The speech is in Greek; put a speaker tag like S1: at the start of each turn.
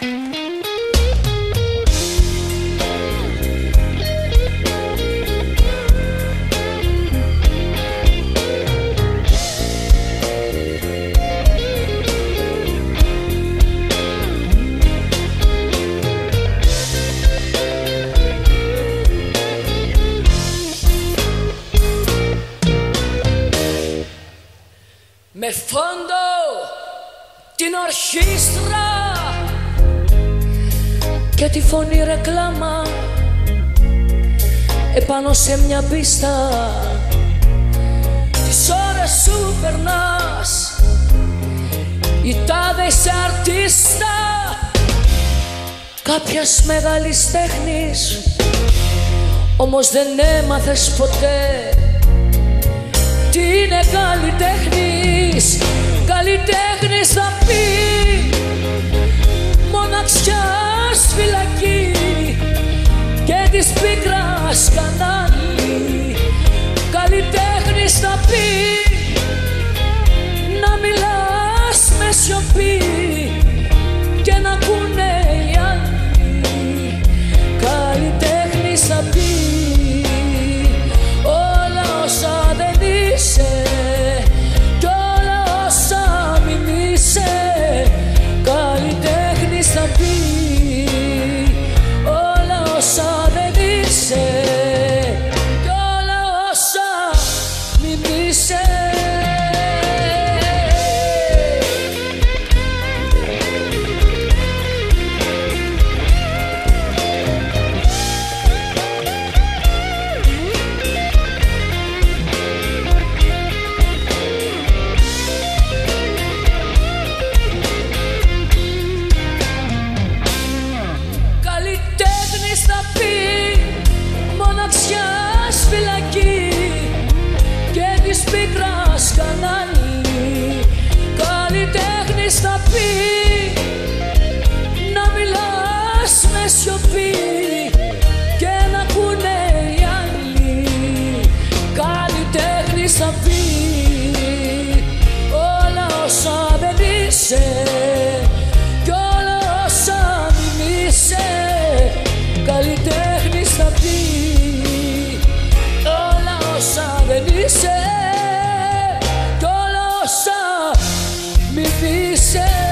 S1: Με φόντο την ορχήστρα και τη φωνή ρεκλάμα επάνω σε μια πίστα. Τις ώρες σου περνάς, η τάδε είσαι αρτίστα κάποιας μεγάλης τέχνης, όμως δεν έμαθες ποτέ τι είναι καλλιτέχνης. Καλλιτέχνης θα πει μοναξιά φυλακή και της πίκρας κανάλι. Καλλιτέχνης θα πει να μιλάς με σιωπή και να ακούνε οι άλλοι. Καλλιτέχνης θα πει όλα όσα δεν είσαι κι όλα όσα μην είσαι. Καλλιτέχνης θα πει όλα όσα δεν είσαι κι όλα όσα μην είσαι. Μοναξιάς φυλακή και της πίκρας κανάλι. Καλλιτέχνης θα πει να μιλάς με σιωπή και να ακούνε οι άλλοι. Καλλιτέχνης θα πει όλα όσα δεν είσαι κι όλα όσα μην είσαι. Καλλιτέχνης θα πει δεν είσαι κι όλα όσα μην είσαι.